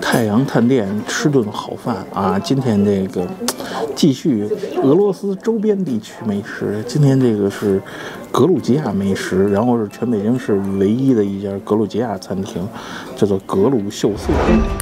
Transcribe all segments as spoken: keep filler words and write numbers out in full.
太阳探店吃顿好饭啊！今天这个继续俄罗斯周边地区美食，今天这个是格鲁吉亚美食，然后是全北京市唯一的一家格鲁吉亚餐厅，叫做格鲁秀色。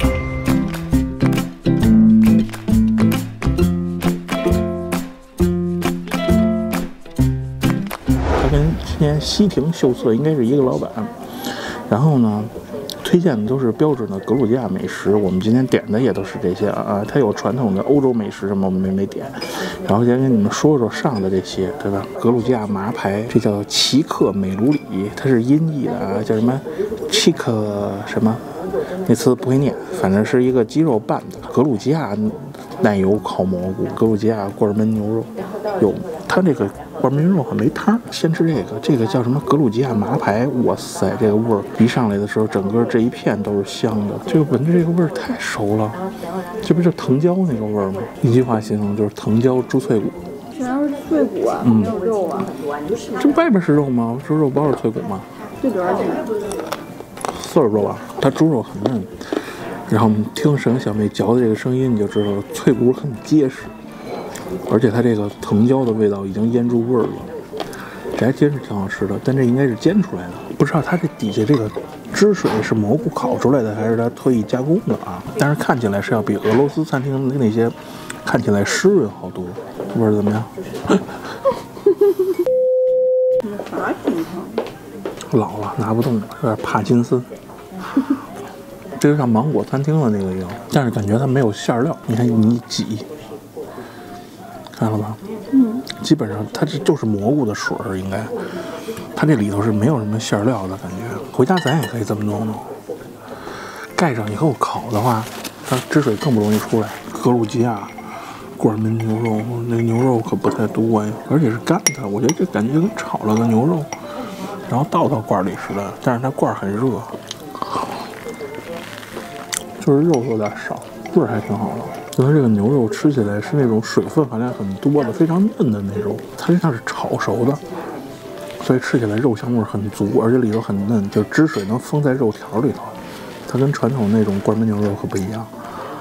它跟今天西亭秀色应该是一个老板，然后呢，推荐的都是标准的格鲁吉亚美食，我们今天点的也都是这些啊。它有传统的欧洲美食什么我们没没点，然后先跟你们说说上的这些，对吧？格鲁吉亚麻排，这叫奇克美鲁里，它是音译的啊，叫什么 chick 什么，那词不会念，反正是一个鸡肉拌的。格鲁吉亚奶油烤蘑菇，格鲁吉亚罐焖牛肉，有它这个罐焖牛肉还没汤，先吃这个，这个叫什么格鲁吉亚麻排，哇塞，这个味儿一上来的时候，整个这一片都是香的，这个闻着这个味儿太熟了，这不就藤椒那个味儿吗？一句话形容就是藤椒猪脆骨。 全是脆骨啊，没有肉啊。 这外边是肉吗？这肉包是脆骨吗？ 这多少钱？ 四十多吧，它猪肉很嫩。然后听沈小妹嚼的这个声音，你就知道脆骨很结实，而且它这个藤椒的味道已经腌入味儿了，这还真是挺好吃的。但这应该是煎出来的，不知道它这底下这个汁水是蘑菇烤出来的，还是它特意加工的啊？但是看起来是要比俄罗斯餐厅的那些看起来湿润好多。味儿怎么样？ 你啥情况？ 老了拿不动了，有点帕金森。这就像芒果餐厅的那个一样，但是感觉它没有馅料。你看你一挤，看了吧？ 嗯， 基本上它这就是蘑菇的水儿，应该。它这里头是没有什么馅料的感觉。回家咱也可以这么弄弄，盖上以后烤的话，它汁水更不容易出来。格鲁吉亚罐焖牛肉，那牛肉可不太多呀，而且是干的。我觉得这感觉就跟炒了个牛肉，然后倒到罐里似的，但是它罐很热。就是肉有点少，味儿还挺好的。因为这个牛肉吃起来是那种水分含量很多的，非常嫩的那种。它就像是炒熟的，所以吃起来肉香味很足，而且里头很嫩，就汁水能封在肉条里头。它跟传统那种罐焖牛肉可不一样。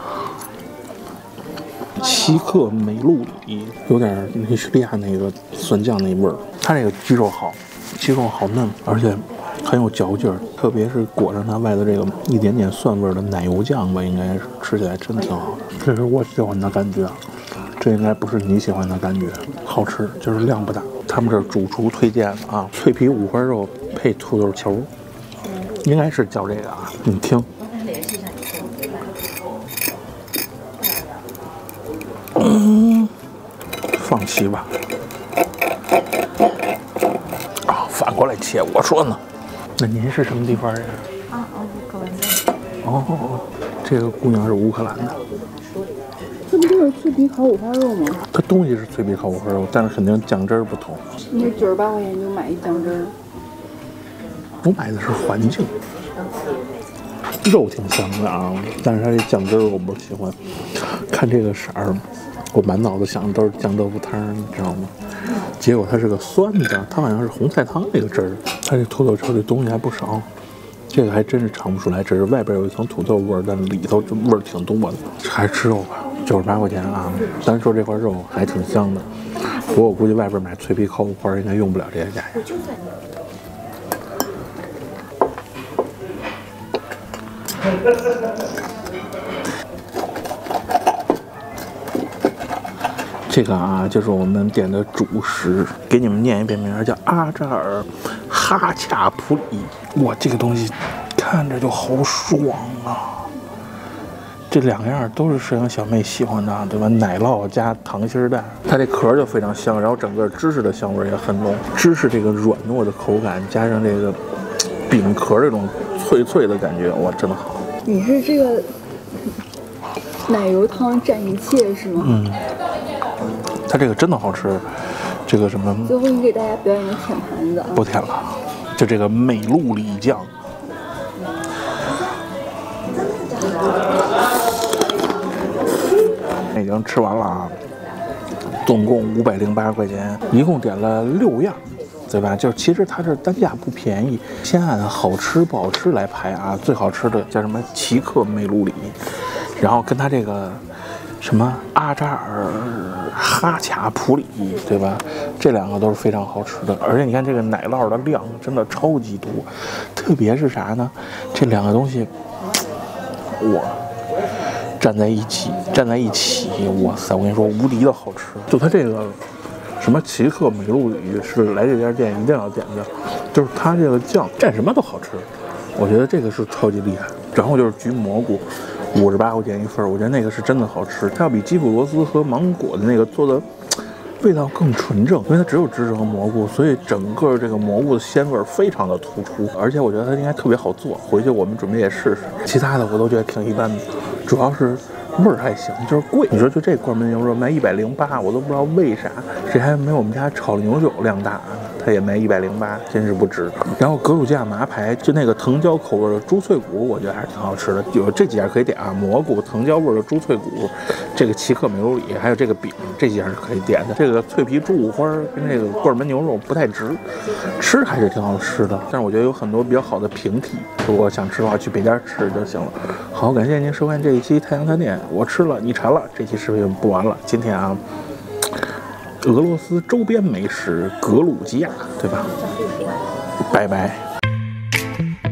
奇克美露里有点尼日利亚那个酸酱那味儿，它这个鸡肉好，鸡肉好嫩，而且很有嚼劲儿，特别是裹上它外头这个一点点蒜味的奶油酱吧，应该是吃起来真挺好的。这是我喜欢的感觉，这应该不是你喜欢的感觉。好吃，就是量不大。他们这主厨推荐的啊，脆皮五花肉配土豆球，应该是叫这个啊。你听，嗯，放弃吧。啊，反过来切，我说呢。那您是什么地方人？ 啊啊，乌克兰的。 哦，这个姑娘是乌克兰的。 这不就是脆皮烤五花肉吗？ 它东西是脆皮烤五花肉，但是肯定酱汁儿不同。 你九十八块钱就买一酱汁儿。 我买的是环境，肉挺香的啊，但是它这酱汁儿我不喜欢。看这个色儿，我满脑子想的都是酱豆腐汤，你知道吗？结果它是个酸的，它好像是红菜汤那个汁儿。它这土豆球这东西还不少，这个还真是尝不出来，只是外边有一层土豆味儿，但里头这味儿挺多的。还是吃肉吧，九十八块钱啊！单说这块肉还挺香的，不过我估计外边买脆皮烤五花应该用不了这些价钱。这个啊，就是我们点的主食，给你们念一遍名，叫阿扎尔哈恰普里。哇，这个东西看着就好爽啊！这两样都是摄影小妹喜欢的，对吧？奶酪加溏心蛋，它这壳就非常香，然后整个芝士的香味也很浓。芝士这个软糯的口感，加上这个饼壳这种脆脆的感觉，哇，真的好。 你是这个奶油汤蘸一切是吗？ 嗯。它这个真的好吃，这个什么？ 最后你给大家表演个舔盘子啊！ 不舔了，就这个美露里酱。已经吃完了啊，总共五百零八块钱，一共点了六样， 对吧？就是其实它这单价不便宜，先按好吃不好吃来排啊。最好吃的叫什么奇克梅鲁里，然后跟它这个什么阿扎尔哈卡普里，对吧？这两个都是非常好吃的，而且你看这个奶酪的量真的超级多，特别是啥呢？这两个东西，哇！站在一起，站在一起，哇塞！我跟你说，无敌的好吃。就它这个什么奇克美露里是来这家店一定要点的，就是它这个酱蘸什么都好吃，我觉得这个是超级厉害。然后就是焗蘑菇，五十八块钱一份，我觉得那个是真的好吃，它要比基普罗斯和芒果的那个做的味道更纯正，因为它只有芝士和蘑菇，所以整个这个蘑菇的鲜味非常的突出，而且我觉得它应该特别好做，回去我们准备也试试。其他的我都觉得挺一般的，主要是味儿还行，就是贵。你说就这罐焖牛肉卖一百零八，我都不知道为啥，这还没我们家炒牛肉量大呢，它也卖一百零八，真是不值。然后格鲁吉亚麻排，就那个藤椒口味的猪脆骨，我觉得还是挺好吃的。有这几样可以点啊，蘑菇、藤椒味的猪脆骨，这个奇克美鲁里，还有这个饼，这几样是可以点的。这个脆皮猪五花跟这个罐焖牛肉不太值，吃还是挺好吃的。但是我觉得有很多比较好的平替，如果想吃的话，去别家吃就行了。好，感谢您收看这一期太阳探店，我吃了你馋了，这期视频不完了。今天啊，俄罗斯周边美食格鲁吉亚，对吧？拜拜。